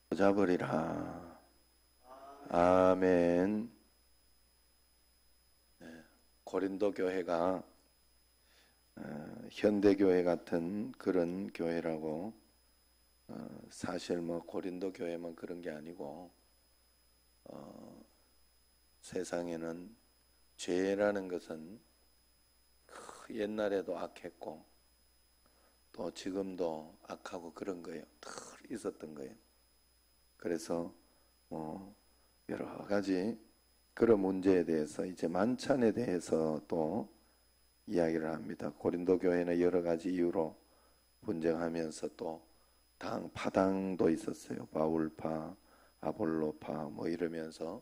잡으리라. 아멘. 고린도 교회가 현대교회 같은 그런 교회라고, 사실 뭐 고린도 교회만 그런 게 아니고 세상에는 죄라는 것은 옛날에도 악했고 또 지금도 악하고 그런 거예요. 늘 있었던 거예요. 그래서 여러 가지 그런 문제에 대해서 이제 만찬에 대해서 또 이야기를 합니다. 고린도 교회는 여러 가지 이유로 분쟁하면서 또 파당도 있었어요. 바울파, 아볼로파 뭐 이러면서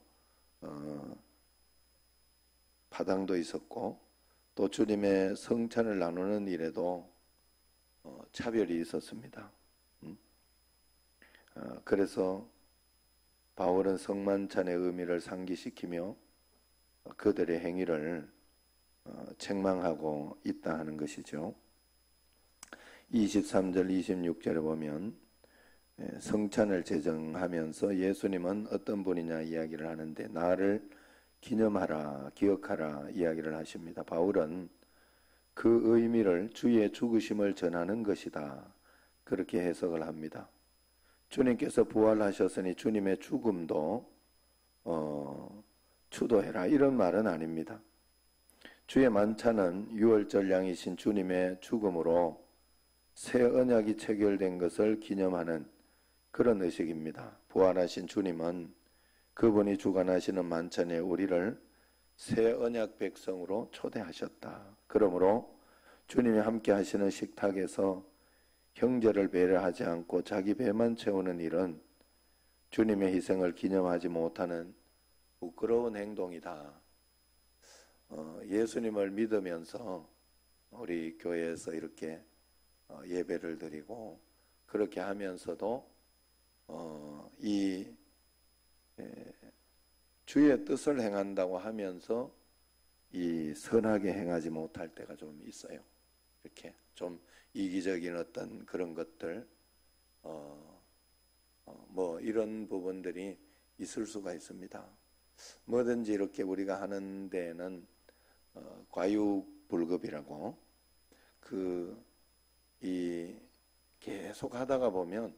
파당도 있었고, 또 주님의 성찬을 나누는 일에도 차별이 있었습니다. 그래서 바울은 성만찬의 의미를 상기시키며 그들의 행위를 책망하고 있다 하는 것이죠. 23절 26절에 보면 성찬을 제정하면서 예수님은 어떤 분이냐 이야기를 하는데, 나를 기념하라, 기억하라 이야기를 하십니다. 바울은 그 의미를 주의 죽으심을 전하는 것이다, 그렇게 해석을 합니다. 주님께서 부활하셨으니 주님의 죽음도 추도해라, 이런 말은 아닙니다. 주의 만찬은 유월절 양이신 주님의 죽음으로 새 언약이 체결된 것을 기념하는 그런 의식입니다. 부활하신 주님은 그분이 주관하시는 만찬에 우리를 새 언약 백성으로 초대하셨다. 그러므로 주님이 함께 하시는 식탁에서 형제를 배려하지 않고 자기 배만 채우는 일은 주님의 희생을 기념하지 못하는 부끄러운 행동이다. 예수님을 믿으면서 우리 교회에서 이렇게 예배를 드리고 그렇게 하면서도 주의 뜻을 행한다고 하면서 이 선하게 행하지 못할 때가 좀 있어요. 이렇게 좀 이기적인 어떤 그런 것들, 뭐 이런 부분들이 있을 수가 있습니다. 뭐든지 이렇게 우리가 하는 데에는 과유불급이라고, 계속 하다가 보면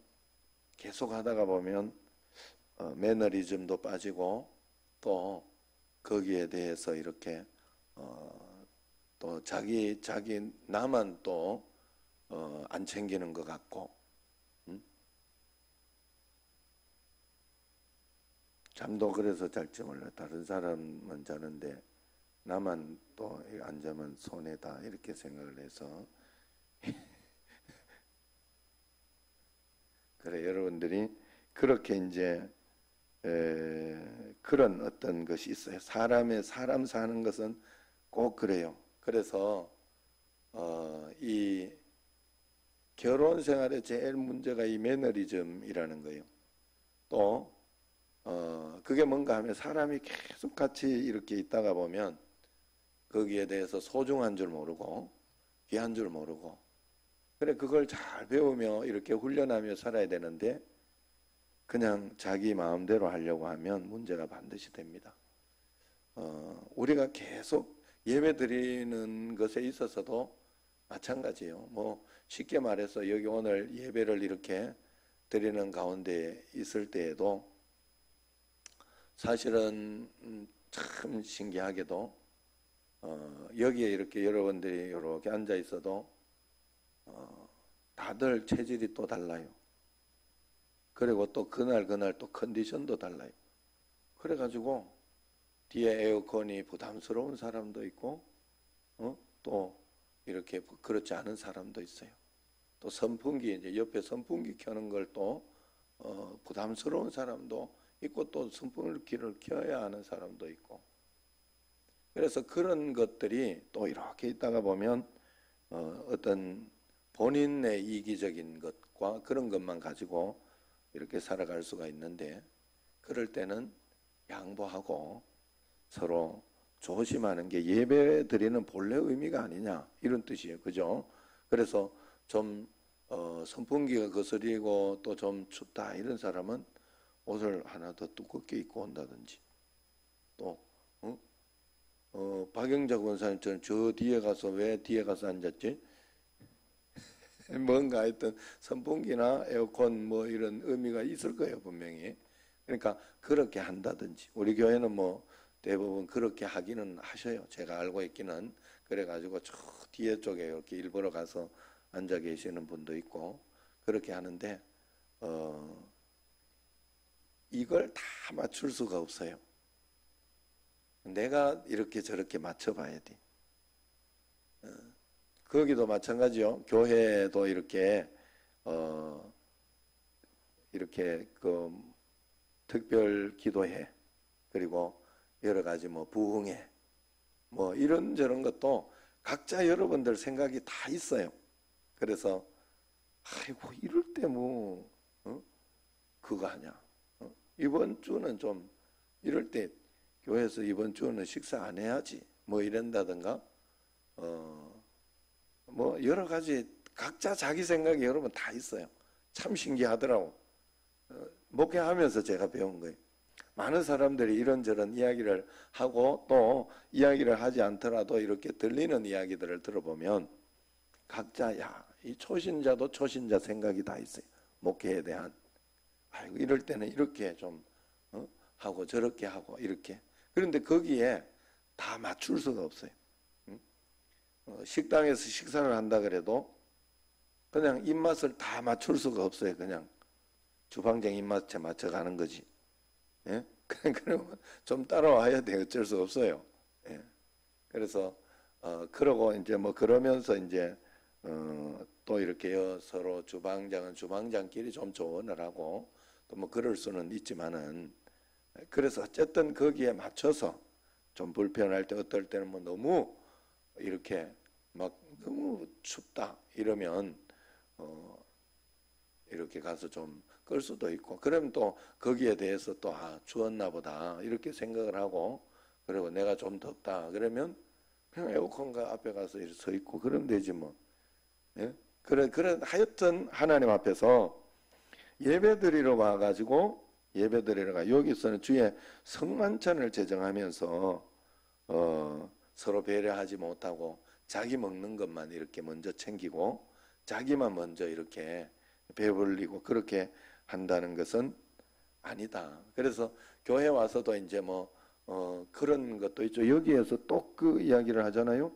매너리즘도 빠지고, 또 거기에 대해서 이렇게 또 자기 나만 또 안 챙기는 것 같고, 잠도 그래서 잘지 몰라. 다른 사람은 자는데 나만 또 안 자면 손해다, 이렇게 생각을 해서 그래, 여러분들이 그렇게 이제 그런 어떤 것이 있어요. 사람 사는 것은 꼭 그래요. 그래서 이 결혼 생활에 제일 문제가 이 매너리즘이라는 거예요. 또 그게 뭔가 하면 사람이 계속 같이 이렇게 있다가 보면 거기에 대해서 소중한 줄 모르고 귀한 줄 모르고, 그래 그걸 잘 배우며 이렇게 훈련하며 살아야 되는데 그냥 자기 마음대로 하려고 하면 문제가 반드시 됩니다. 우리가 계속 예배 드리는 것에 있어서도 마찬가지예요. 뭐 쉽게 말해서 여기 오늘 예배를 이렇게 드리는 가운데 있을 때에도 사실은 참 신기하게도 여기에 이렇게 여러분들이 이렇게 앉아 있어도 다들 체질이 또 달라요. 그리고 또 그날 또 컨디션도 달라요. 그래가지고 뒤에 에어컨이 부담스러운 사람도 있고, 또 이렇게 그렇지 않은 사람도 있어요. 또 선풍기, 이제 옆에 선풍기 켜는 걸 또 부담스러운 사람도 있고, 또 선풍기를 켜야 하는 사람도 있고. 그래서 그런 것들이 또 이렇게 있다가 보면 어떤 본인의 이기적인 것과 그런 것만 가지고 이렇게 살아갈 수가 있는데, 그럴 때는 양보하고 서로 조심하는 게 예배 드리는 본래 의미가 아니냐, 이런 뜻이에요. 그죠? 그래서 좀 선풍기가 거스리고 또 좀 춥다 이런 사람은 옷을 하나 더 두껍게 입고 온다든지, 또 박영자 권사님처럼 저 뒤에 가서 왜 뒤에 가서 앉았지? 뭔가 하여튼 선풍기나 에어컨 뭐 이런 의미가 있을 거예요, 분명히. 그러니까 그렇게 한다든지, 우리 교회는 뭐 대부분 그렇게 하기는 하셔요. 제가 알고 있기는. 그래가지고 저 뒤에 쪽에 이렇게 일부러 가서 앉아 계시는 분도 있고 그렇게 하는데, 이걸 다 맞출 수가 없어요. 내가 이렇게 저렇게 맞춰봐야 돼. 거기도 마찬가지요. 교회도 이렇게 이렇게 그 특별 기도회, 그리고 여러 가지 뭐 부흥회, 뭐 이런저런 것도 각자 여러분들 생각이 다 있어요. 그래서 아이고 이럴 때 뭐 그거 하냐, 이번 주는 좀 이럴 때 교회에서 이번 주는 식사 안 해야지 뭐 이런다든가, 뭐 여러 가지 각자 자기 생각이 여러분 다 있어요. 참 신기하더라고. 목회하면서 제가 배운 거예요. 많은 사람들이 이런저런 이야기를 하고 또 이야기를 하지 않더라도 이렇게 들리는 이야기들을 들어보면 각자 이 초신자도 초신자 생각이 다 있어요. 목회에 대한. 아이고 이럴 때는 이렇게 좀 하고 저렇게 하고 이렇게. 그런데 거기에 다 맞출 수가 없어요. 식당에서 식사를 한다 그래도 그냥 입맛을 다 맞출 수가 없어요. 그냥 주방장 입맛에 맞춰가는 거지. 예? 그러면 좀 따라와야 돼. 어쩔 수 없어요. 예. 그래서 그러고 이제 뭐 그러면서 이제 또 이렇게 서로 주방장은 주방장끼리 좀 조언을 하고 또 뭐 그럴 수는 있지만은, 그래서 어쨌든 거기에 맞춰서 좀 불편할 때, 어떨 때는 뭐 너무 이렇게 막 너무 춥다 이러면 이렇게 가서 좀 끌 수도 있고, 그러면 또 거기에 대해서 또 추웠나 보다 이렇게 생각을 하고, 그리고 내가 좀 덥다 그러면 그냥 에어컨가 앞에 가서 이렇게 서 있고 그러면 되지 뭐. 예? 그런 하여튼 하나님 앞에서 예배드리러 와가지고, 예배드리러가 여기서는 주의 성만찬을 제정하면서 서로 배려하지 못하고 자기 먹는 것만 이렇게 먼저 챙기고 자기만 먼저 이렇게 배불리고 그렇게 한다는 것은 아니다. 그래서 교회 와서도 이제 뭐 그런 것도 있죠. 여기에서 또 그 이야기를 하잖아요.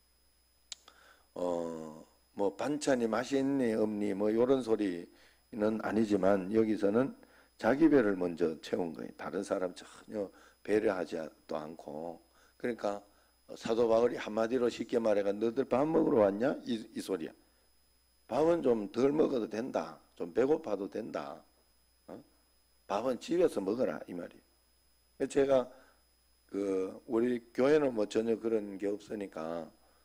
뭐 반찬이 맛이 있니 없니 뭐 이런 소리는 아니지만 여기서는 자기 배를 먼저 채운 거예요. 다른 사람 전혀 배려하지도 않고. 그러니까 사도 바울이 한마디로 쉽게 말해가 너들 밥 먹으러 왔냐? 이 소리야. 밥은 좀 덜 먹어도 된다. 좀 배고파도 된다. 밥은 집에서 먹어라 이 말이에요. 제가 우리 교회는 뭐 전혀 그런 게 없으니까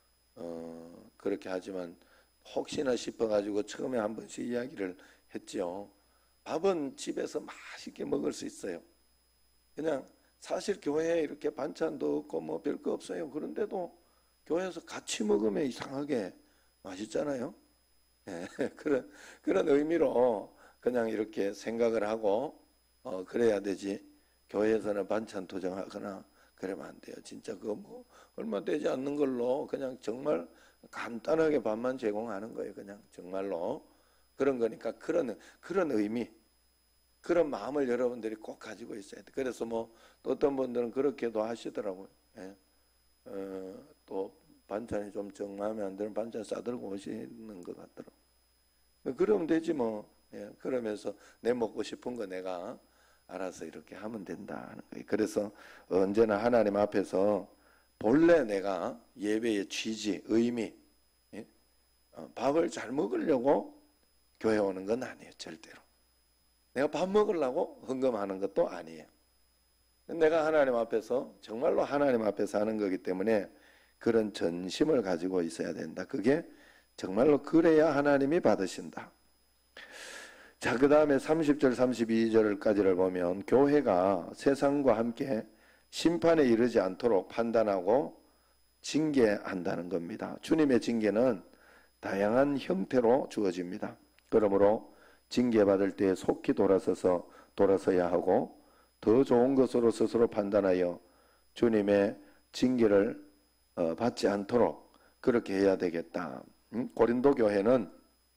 그렇게 하지만 혹시나 싶어가지고 처음에 한 번씩 이야기를 했지요. 밥은 집에서 맛있게 먹을 수 있어요. 그냥 사실 교회에 이렇게 반찬도 없고 뭐 별거 없어요. 그런데도 교회에서 같이 먹으면 이상하게 맛있잖아요. 네, 그런 의미로 그냥 이렇게 생각을 하고 그래야 되지. 교회에서는 반찬 도정하거나 그러면 안 돼요. 진짜 그거 뭐 얼마 되지 않는 걸로 그냥 정말 간단하게 밥만 제공하는 거예요. 그냥 정말로 그런 거니까 그런 의미, 그런 마음을 여러분들이 꼭 가지고 있어야 돼. 그래서 뭐 또 어떤 분들은 그렇게도 하시더라고요. 예. 또 반찬이 좀 정 마음에 안 드는 반찬 싸들고 오시는 것 같더라고요. 그러면 되지 뭐. 예. 그러면서 내 먹고 싶은 거 내가 알아서 이렇게 하면 된다는 거예요. 그래서 언제나 하나님 앞에서 본래 내가 예배의 취지, 의미, 예? 밥을 잘 먹으려고 교회 오는 건 아니에요. 절대로. 내가 밥 먹으려고 헌금하는 것도 아니에요. 내가 하나님 앞에서 정말로 하나님 앞에서 하는 거기 때문에 그런 전심을 가지고 있어야 된다. 그게 정말로 그래야 하나님이 받으신다. 자, 그 다음에 30절 32절까지를 보면 교회가 세상과 함께 심판에 이르지 않도록 판단하고 징계한다는 겁니다. 주님의 징계는 다양한 형태로 주어집니다. 그러므로 징계받을 때 속히 돌아서야 하고 더 좋은 것으로 스스로 판단하여 주님의 징계를 받지 않도록 그렇게 해야 되겠다. 고린도 교회는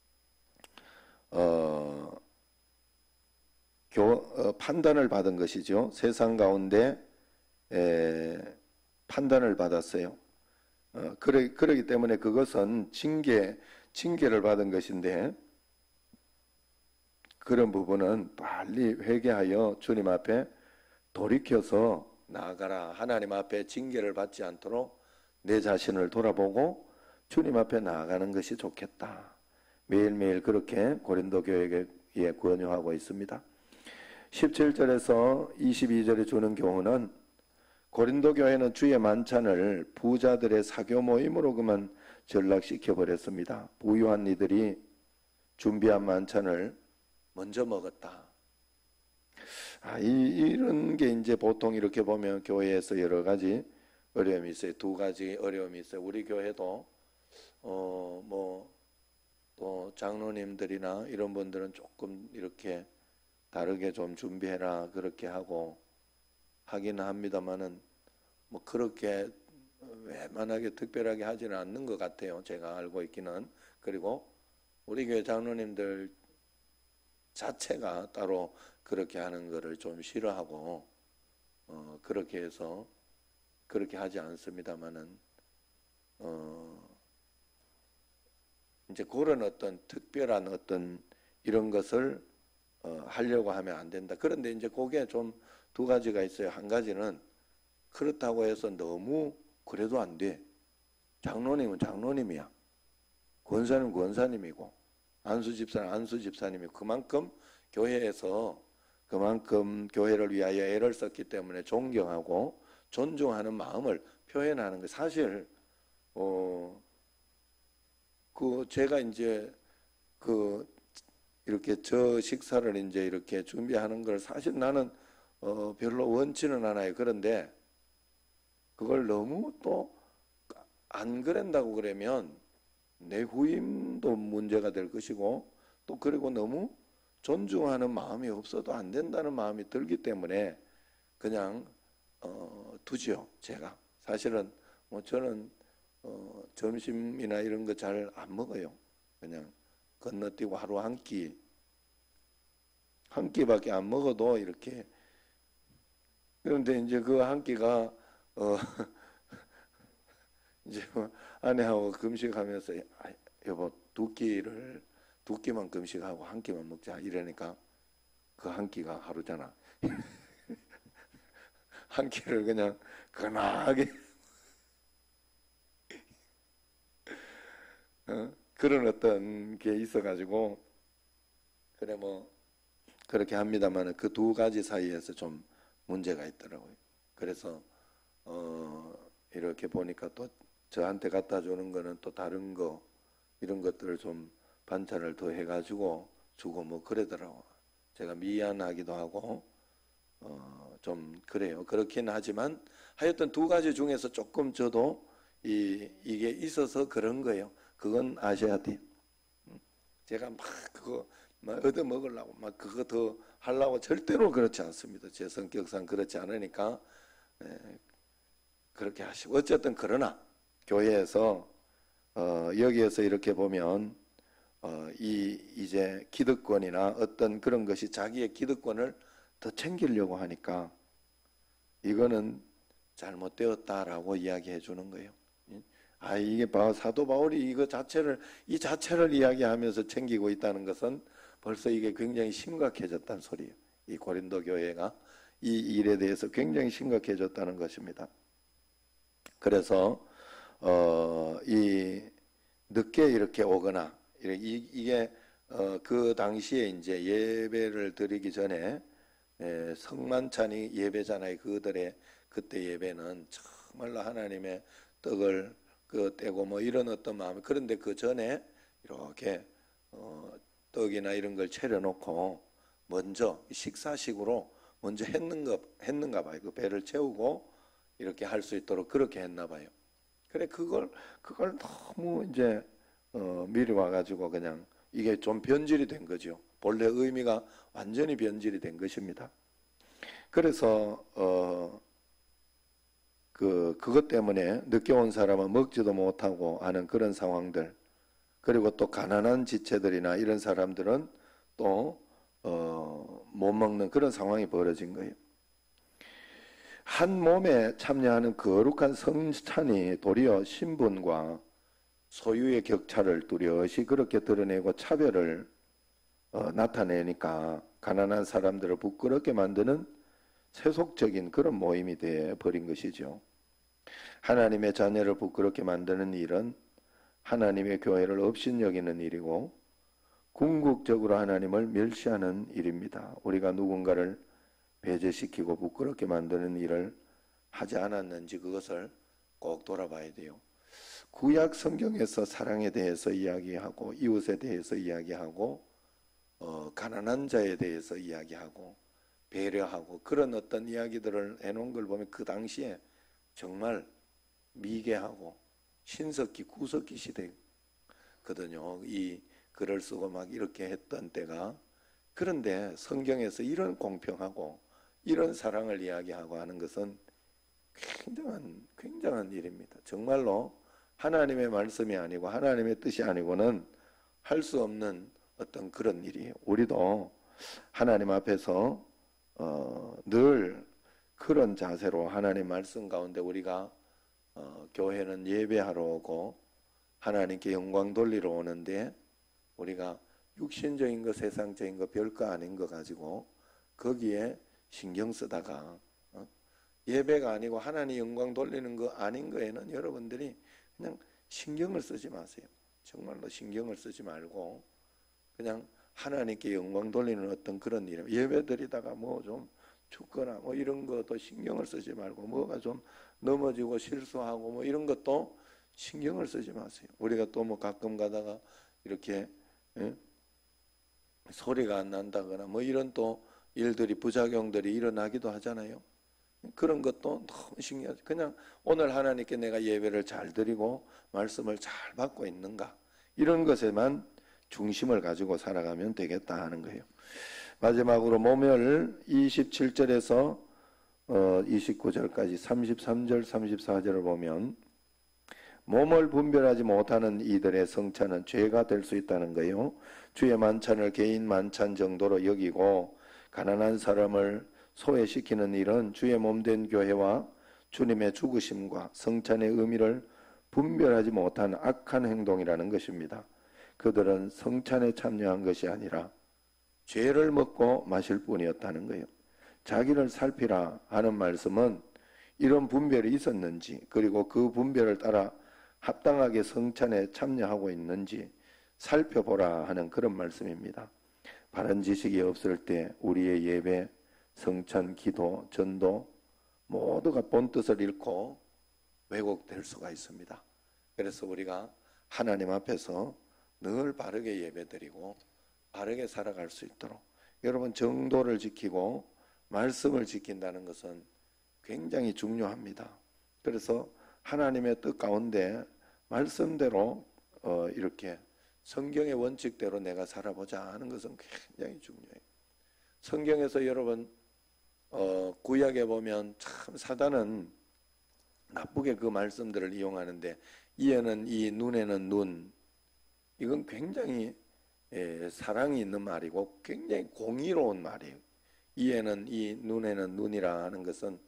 판단을 받은 것이죠. 세상 가운데 판단을 받았어요. 그러기 때문에 그것은 징계를 받은 것인데, 그런 부분은 빨리 회개하여 주님 앞에 돌이켜서 나아가라. 하나님 앞에 징계를 받지 않도록 내 자신을 돌아보고 주님 앞에 나아가는 것이 좋겠다. 매일매일 그렇게 고린도 교회에 권유하고 있습니다. 17절에서 22절에 주는 교훈은, 고린도 교회는 주의 만찬을 부자들의 사교 모임으로 그만 전락시켜 버렸습니다. 부유한 이들이 준비한 만찬을 먼저 먹었다. 이런 게 이제 보통 이렇게 보면 교회에서 여러 가지 어려움이 있어요. 두 가지 어려움이 있어요. 우리 교회도 또 장로님들이나 이런 분들은 조금 이렇게 다르게 좀 준비해라 그렇게 하기는 합니다만은 그렇게 웬만하게 특별하게 하지는 않는 것 같아요. 제가 알고 있기는. 그리고 우리 교회 장로님들 자체가 따로 그렇게 하는 거를 좀 싫어하고 그렇게 해서 그렇게 하지 않습니다만은 이제 그런 어떤 특별한 어떤 이런 것을 하려고 하면 안 된다. 그런데 이제 그게 좀 두 가지가 있어요. 한 가지는 그렇다고 해서 너무 그래도 안 돼. 장로님은 장로님이야. 권사님은 권사님이고 안수 집사는 안수 집사님이고 그만큼 교회에서 그만큼 교회를 위하여 애를 썼기 때문에 존경하고 존중하는 마음을 표현하는 거. 사실 제가 이제 이렇게 저 식사를 이제 이렇게 준비하는 걸 사실 나는 별로 원치는 않아요. 그런데 그걸 너무 또 안 그런다고 그러면 내 후임도 문제가 될 것이고, 또 그리고 너무 존중하는 마음이 없어도 안 된다는 마음이 들기 때문에 그냥 두지요. 제가 사실은 저는 점심이나 이런 거 잘 안 먹어요. 그냥 건너뛰고 하루 한 끼밖에 안 먹어도 이렇게. 그런데 이제 그 한 끼가 이제 아내하고 금식하면서 여보 두 끼만 금식하고 한 끼만 먹자 이러니까 그 한 끼가 하루잖아. 한 끼를 그냥 근하게 그런 어떤 게 있어가지고 그래 그렇게 합니다만 그 두 가지 사이에서 좀 문제가 있더라고요. 그래서 이렇게 보니까 또 저한테 갖다 주는 거는 또 다른 거 이런 것들을 좀 반찬을 더 해가지고 주고 그러더라고. 제가 미안하기도 하고 좀 그래요. 그렇긴 하지만 하여튼 두 가지 중에서 조금 저도 이게 있어서 그런 거예요. 그건 아셔야 돼요. 제가 그거 얻어 먹으려고 그거 더 하려고 절대로 그렇지 않습니다. 제 성격상 그렇지 않으니까 그렇게 하시고. 어쨌든 그러나 교회에서 여기에서 이렇게 보면 이제 기득권이나 어떤 그런 것이 자기의 기득권을 더 챙기려고 하니까 이거는 잘못되었다라고 이야기해 주는 거예요. 이게 사도 바울이 이 자체를 이야기하면서 챙기고 있다는 것은 벌써 이게 굉장히 심각해졌다는 소리예요. 이 고린도 교회가 이 일에 대해서 굉장히 심각해졌다는 것입니다. 그래서 이 늦게 이렇게 오거나 이게 그 당시에 이제 예배를 드리기 전에 성만찬이 예배잖아요. 그들의 그때 예배는 정말로 하나님의 떡을 떼고 이런 어떤 마음. 그런데 그 전에 이렇게 떡이나 이런 걸 차려놓고 먼저 식사식으로 먼저 했는가 봐요. 그 배를 채우고 이렇게 할 수 있도록 그렇게 했나 봐요. 그래 그걸 너무 이제 미리 와가지고 그냥 이게 좀 변질이 된 거죠. 본래 의미가 완전히 변질이 된 것입니다. 그래서 그것 때문에 늦게 온 사람은 먹지도 못하고 하는 그런 상황들, 그리고 또 가난한 지체들이나 이런 사람들은 또 못 먹는 그런 상황이 벌어진 거예요. 한 몸에 참여하는 거룩한 성찬이 도리어 신분과 소유의 격차를 뚜렷이 그렇게 드러내고 차별을 나타내니까 가난한 사람들을 부끄럽게 만드는 세속적인 그런 모임이 되어 버린 것이죠. 하나님의 자녀를 부끄럽게 만드는 일은 하나님의 교회를 업신여기는 일이고 궁극적으로 하나님을 멸시하는 일입니다. 우리가 누군가를 배제시키고 부끄럽게 만드는 일을 하지 않았는지 그것을 꼭 돌아봐야 돼요. 구약 성경에서 사랑에 대해서 이야기하고 이웃에 대해서 이야기하고 가난한 자에 대해서 이야기하고 배려하고 그런 어떤 이야기들을 해놓은 걸 보면 그 당시에 정말 미개하고 신석기 구석기 시대거든요. 이 글을 쓰고 막 이렇게 했던 때가. 그런데 성경에서 이런 공평하고 이런 사랑을 이야기하고 하는 것은 굉장한 일입니다. 정말로 하나님의 말씀이 아니고 하나님의 뜻이 아니고는 할 수 없는 어떤 그런 일이에요. 우리도 하나님 앞에서 늘 그런 자세로 하나님 말씀 가운데 우리가 교회는 예배하러 오고 하나님께 영광 돌리러 오는데 우리가 육신적인 거 세상적인 거 별거 아닌 거 가지고 거기에 신경 쓰다가 예배가 아니고 하나님 영광 돌리는 거 아닌 거에는 여러분들이 그냥 신경을 쓰지 마세요. 정말로 신경을 쓰지 말고 그냥 하나님께 영광 돌리는 어떤 그런 일, 예배 드리다가 뭐 좀 죽거나 뭐 이런 것도 신경을 쓰지 말고 뭐가 좀 넘어지고 실수하고 뭐 이런 것도 신경을 쓰지 마세요. 우리가 또 뭐 가끔 가다가 이렇게 소리가 안 난다거나 뭐 이런 또 일들이 부작용들이 일어나기도 하잖아요. 그런 것도 너무 신기하죠. 그냥 오늘 하나님께 내가 예배를 잘 드리고 말씀을 잘 받고 있는가 이런 것에만 중심을 가지고 살아가면 되겠다 하는 거예요. 마지막으로 모멸 27절에서 29절까지 33절 34절을 보면 몸을 분별하지 못하는 이들의 성찬은 죄가 될 수 있다는 거예요. 주의 만찬을 개인 만찬 정도로 여기고 가난한 사람을 소외시키는 일은 주의 몸된 교회와 주님의 죽으심과 성찬의 의미를 분별하지 못한 악한 행동이라는 것입니다. 그들은 성찬에 참여한 것이 아니라 죄를 먹고 마실 뿐이었다는 거예요. 자기를 살피라 하는 말씀은 이런 분별이 있었는지 그리고 그 분별을 따라 합당하게 성찬에 참여하고 있는지 살펴보라 하는 그런 말씀입니다. 바른 지식이 없을 때 우리의 예배, 성찬, 기도, 전도 모두가 본뜻을 잃고 왜곡될 수가 있습니다. 그래서 우리가 하나님 앞에서 늘 바르게 예배드리고 바르게 살아갈 수 있도록 여러분 정도를 지키고 말씀을 지킨다는 것은 굉장히 중요합니다. 그래서 하나님의 뜻 가운데 말씀대로 이렇게 성경의 원칙대로 내가 살아보자 하는 것은 굉장히 중요해요. 성경에서 여러분 구약에 보면 참 사단은 나쁘게 그 말씀들을 이용하는데 이에는 이, 눈에는 눈, 이건 굉장히 사랑이 있는 말이고 굉장히 공의로운 말이에요. 이에는 이, 눈에는 눈이라 하는 것은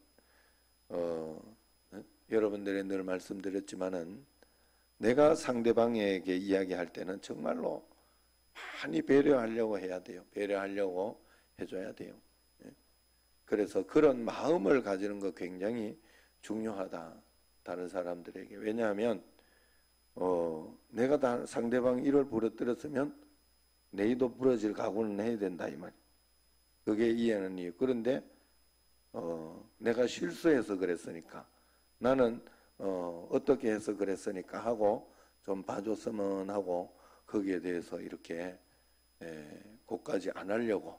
여러분들이 늘 말씀드렸지만은 내가 상대방에게 이야기할 때는 정말로 많이 배려하려고 해야 돼요. 배려하려고 해줘야 돼요. 그래서 그런 마음을 가지는 거 굉장히 중요하다. 다른 사람들에게. 왜냐하면 내가 상대방이 이를 부러뜨렸으면 내일도 부러질 각오는 해야 된다 이 말이에요. 그게 이해는 이유. 그런데 내가 실수해서 그랬으니까 나는 어떻게 해서 그랬으니까 하고 좀 봐줬으면 하고 거기에 대해서 이렇게 그것까지 안 하려고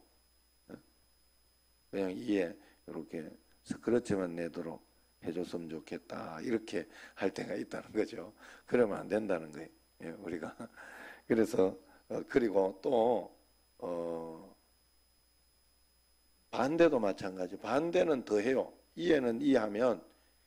그냥 이해 이렇게 스크래치만 내도록 해줬으면 좋겠다 이렇게 할 때가 있다는 거죠. 그러면 안 된다는 거예요. 우리가 그래서 그리고 또 반대도 마찬가지. 반대는 더 해요. 이해는 이해하면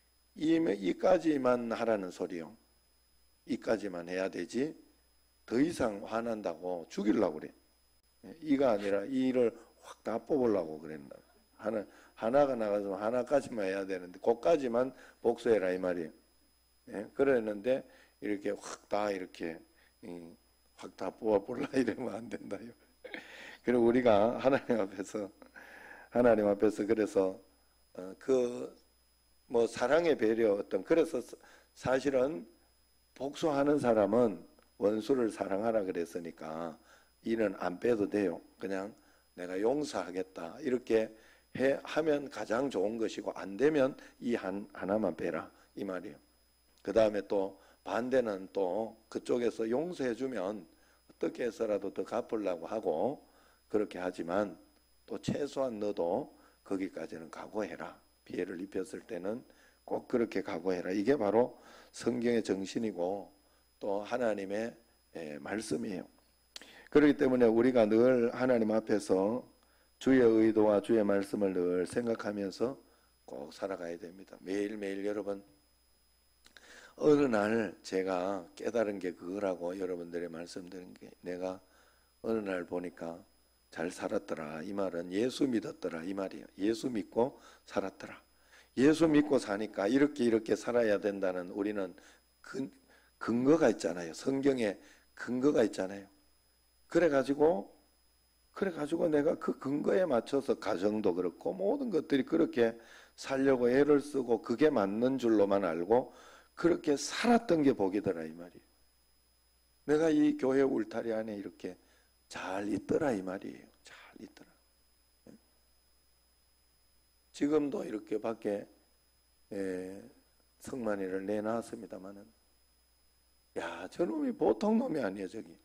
이까지만 하라는 소리요. 이까지만 해야 되지 더 이상 화난다고 죽이려고 그래. 이가 아니라 이를 확 다 뽑으려고 그랬나. 하나가 나가서 하나까지만 해야 되는데 그까지만 복수해라 이 말이에요. 예? 그랬는데 이렇게 확 다 이렇게 확 다 뽑아볼라 이러면 안 된다요. 그리고 우리가 하나님 앞에서 그래서 뭐 사랑의 배려 어떤 그래서 사실은 복수하는 사람은 원수를 사랑하라 그랬으니까 이는 안 빼도 돼요. 그냥 내가 용서하겠다 이렇게 하면 가장 좋은 것이고 안 되면 이 하나만 빼라 이 말이에요. 그 다음에 또 반대는 또 그쪽에서 용서해주면 어떻게 해서라도 더 갚으려고 하고 그렇게 하지만 또 최소한 너도 거기까지는 각오해라. 피해를 입혔을 때는 꼭 그렇게 각오해라. 이게 바로 성경의 정신이고 또 하나님의 말씀이에요. 그렇기 때문에 우리가 늘 하나님 앞에서 주의 의도와 주의 말씀을 늘 생각하면서 꼭 살아가야 됩니다. 매일매일 여러분 어느 날 제가 깨달은 게 그거라고 여러분들이 말씀드린 게 내가 어느 날 보니까 잘 살았더라. 이 말은 예수 믿었더라. 이 말이에요. 예수 믿고 살았더라. 예수 믿고 사니까 이렇게 살아야 된다는 우리는 근거가 있잖아요. 성경에 근거가 있잖아요. 그래가지고 내가 그 근거에 맞춰서 가정도 그렇고 모든 것들이 그렇게 살려고 애를 쓰고 그게 맞는 줄로만 알고 그렇게 살았던 게 복이더라 이 말이에요. 내가 이 교회 울타리 안에 이렇게 잘 있더라 이 말이에요. 잘 있더라. 지금도 이렇게 밖에 성만이를 내놨습니다마는 야 저놈이 보통 놈이 아니에요 저기.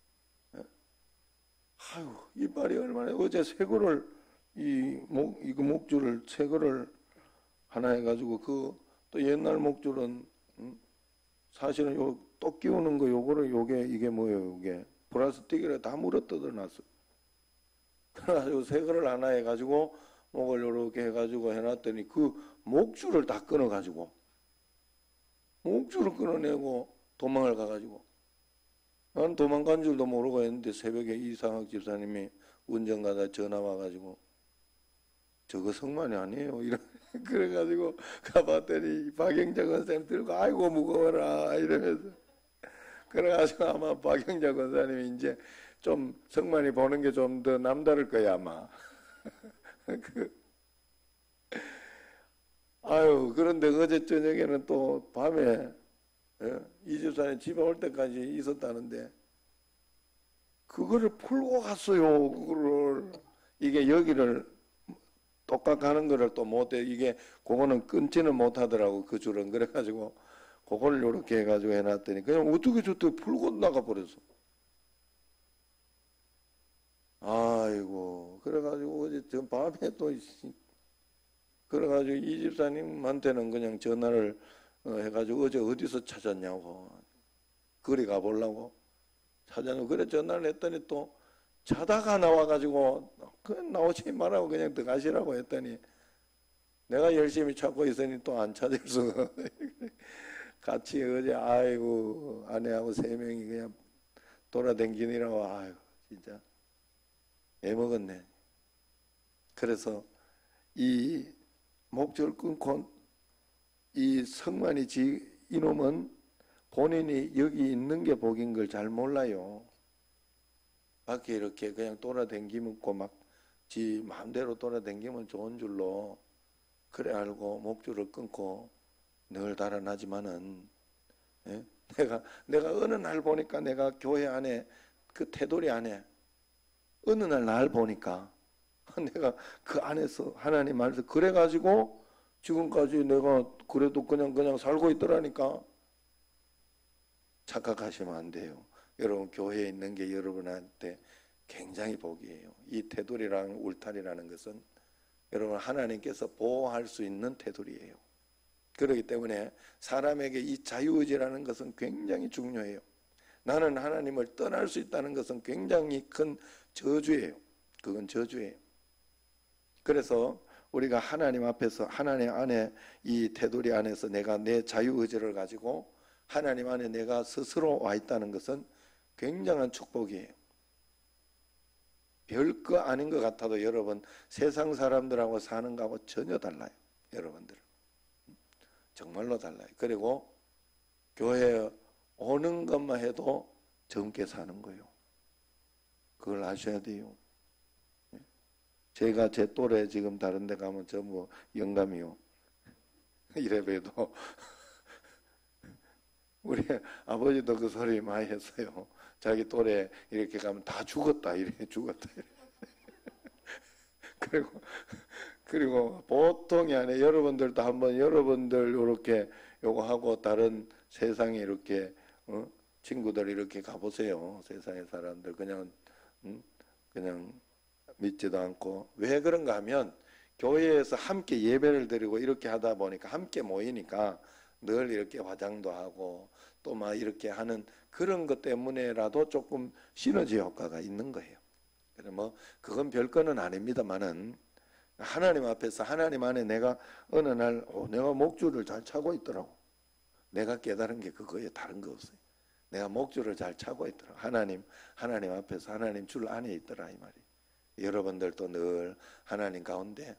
아유 이빨이 얼마나 어제 쇠고를 이거 목줄을 쇠고를 하나 해가지고 또 옛날 목줄은 사실은 요 또 끼우는 거 요거를 이게 뭐예요 이게 플라스틱이라 다 물어뜯어 놨어. 그래가지고 쇠고를 하나 해가지고 목을 요렇게 해가지고 해놨더니 그 목줄을 다 끊어가지고 목줄을 끊어내고 도망을 가가지고 난 도망간 줄도 모르고 했는데 새벽에 이상학 집사님이 운전가다 전화 와가지고 저거 성만이 아니에요 이런 그래가지고 가봤더니 박영자 권사님 들고 아이고 무거워라 이러면서 그래가지고 아마 박영자 권사님이 이제 좀 성만이 보는 게 좀 더 남다를 거야 아마. 아유 그런데 어제 저녁에는 또 밤에 이 집사님 집에 올 때까지 있었다는데 그거를 풀고 갔어요. 그거를 이게 여기를 똑같이 하는 거를 또 못해 이게 그거는 끊지는 못하더라고 그 줄은. 그래가지고 그거를 이렇게 해가지고 해놨더니 그냥 어떻게 저때 풀고 나가 버렸어. 아이고 그래가지고 어제 저 밤에 또 그래가지고 이 집사님한테는 그냥 전화를 해가지고 어제 어디서 찾았냐고 거리 가보려고 찾았냐고 그래 전화를 했더니 또 자다가 나와가지고 그냥 나오지 말라고 그냥 들어가시라고 했더니 내가 열심히 찾고 있으니 또 안 찾을 수가 같이 어제 아이고 아내하고 3명이 그냥 돌아다니느라고 아이고 진짜 애먹었네. 그래서 이 목줄 끊고 이 성만이 이놈은 본인이 여기 있는 게 복인 걸 잘 몰라요. 밖에 이렇게 그냥 돌아다니고 막 지 마음대로 돌아다니면 좋은 줄로 그래 알고 목줄을 끊고 늘 달아나지만은 내가 어느 날 보니까 내가 교회 안에 그 테두리 안에 어느 날 보니까 내가 그 안에서 하나님 말씀 그래가지고 지금까지 내가 그래도 그냥 살고 있더라니까. 착각하시면 안 돼요. 여러분 교회에 있는 게 여러분한테 굉장히 복이에요. 이 테두리라는 울타리라는 것은 여러분 하나님께서 보호할 수 있는 테두리예요. 그렇기 때문에 사람에게 이 자유의지라는 것은 굉장히 중요해요. 나는 하나님을 떠날 수 있다는 것은 굉장히 큰 저주예요. 그건 저주예요. 그래서 우리가 하나님 앞에서 하나님 안에 이 테두리 안에서 내가 내 자유의지를 가지고 하나님 안에 내가 스스로 와 있다는 것은 굉장한 축복이에요. 별거 아닌 것 같아도 여러분 세상 사람들하고 사는 거하고 전혀 달라요. 여러분들 정말로 달라요. 그리고 교회에 오는 것만 해도 젊게 사는 거예요. 그걸 아셔야 돼요. 제가 제 또래 지금 다른 데 가면 전부 영감이요. 이래봬도 우리 아버지도 그 소리 많이 했어요. 자기 또래 이렇게 가면 다 죽었다 이래 죽었다 이래. 그리고 보통이 아니라 여러분들도 한번 여러분들 이렇게 요거 하고 다른 세상에 이렇게 친구들 이렇게 가보세요. 세상의 사람들 그냥 믿지도 않고. 왜 그런가 하면 교회에서 함께 예배를 드리고 이렇게 하다 보니까 함께 모이니까 늘 이렇게 화장도 하고 또 막 이렇게 하는 그런 것 때문에라도 조금 시너지 효과가 있는 거예요. 그래 뭐 그건 별거는 아닙니다만은 하나님 앞에서 하나님 안에 내가 어느 날 내가 목줄을 잘 차고 있더라고. 내가 깨달은 게 그거에 다른 거 없어요. 내가 목줄을 잘 차고 있더라고. 하나님 앞에서 하나님 줄 안에 있더라 이 말이에요. 여러분들도 늘 하나님 가운데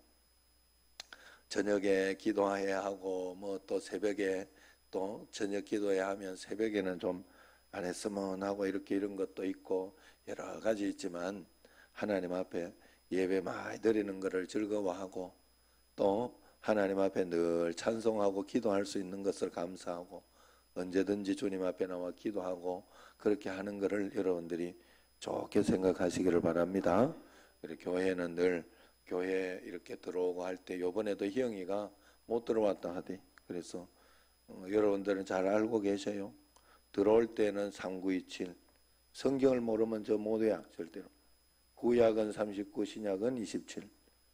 저녁에 기도해야 하고 뭐 또 새벽에 또 저녁 기도해야 하면 새벽에는 좀 안 했으면 하고 이렇게 이런 것도 있고 여러 가지 있지만 하나님 앞에 예배 많이 드리는 것을 즐거워하고 또 하나님 앞에 늘 찬송하고 기도할 수 있는 것을 감사하고 언제든지 주님 앞에 나와 기도하고 그렇게 하는 것을 여러분들이 좋게 생각하시기를 바랍니다. 그리고 교회는 늘 교회 이렇게 들어오고 할 때 요번에도 희영이가 못 들어왔다 하대. 그래서 여러분들은 잘 알고 계셔요. 들어올 때는 3927 성경을 모르면 저 못 외야 절대로. 구약은 39 신약은 27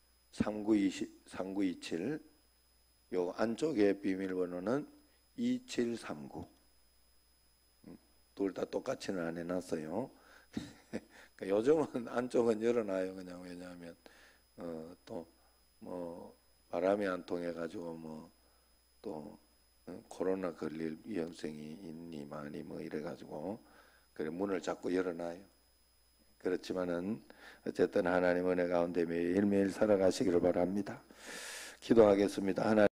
3927 요 안쪽에 비밀번호는 2739 둘 다 똑같이는 안 해놨어요. 요즘은 안쪽은 열어놔요. 그냥 왜냐하면 또 뭐 바람이 안 통해 가지고 뭐 또 코로나 걸릴 위험성이 있니 많이 뭐 이래 가지고 그래 문을 자꾸 열어놔요. 그렇지만은 어쨌든 하나님 은혜 가운데 매일매일 살아가시기를 바랍니다. 기도하겠습니다. 하나님